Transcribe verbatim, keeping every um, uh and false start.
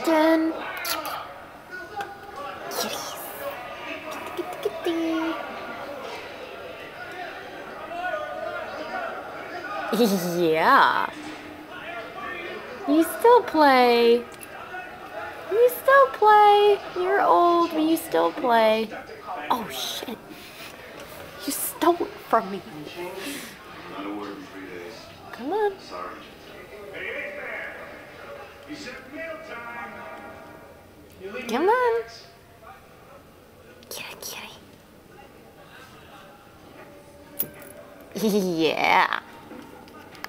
kitten. Kitties. Kitty, kitty, kitty. Yeah. You still play. You still play. You're old, but you still play. Oh, shit. You stole it from me. Come on. Come on. Kitty, kitty. Yeah.